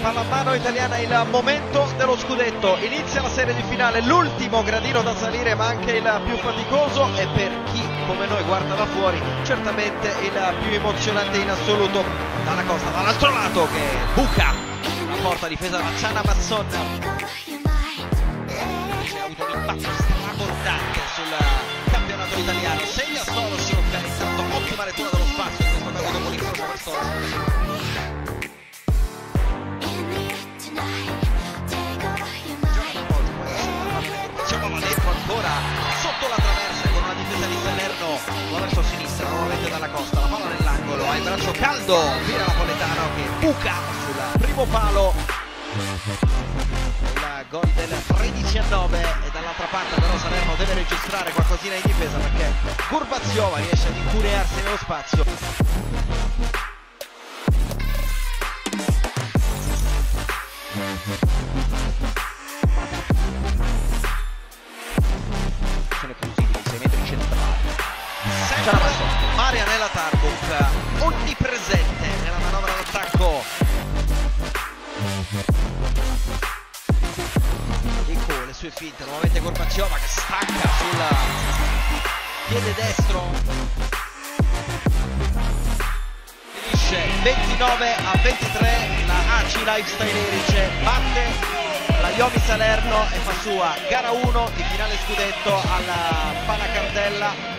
pallamano italiana, il momento dello scudetto. Inizia la serie di finale, l'ultimo gradino da salire ma anche il più faticoso, e per chi come noi guarda da fuori certamente il più emozionante in assoluto. Dalla Costa dall'altro lato che buca una forte difesa da Chana Masson, ha avuto un impatto strabordante sul campionato italiano. Segna solo Siocca, intanto ottima lettura dello spazio in questo caso dopo l'incrocio verso va dentro ancora sotto la traversa con una difesa di Salerno, va verso sinistra nuovamente Dalla Costa, la palla nell'angolo, ha il braccio caldo, tira Napoletano che buca sul primo palo, il gol del 13-9, e dall'altra parte però Salerno deve registrare qualcosina in difesa perché Gurbaziova riesce ad incunearsi nello spazio. Marianella Tarbuk, onnipresente nella manovra d'attacco, e con le sue finte nuovamente Gurbaziova che stacca sul piede destro, finisce 29-23, la AC Lifestyle Erice batte la Iomi Salerno e fa sua gara 1 di finale scudetto alla Palacardella.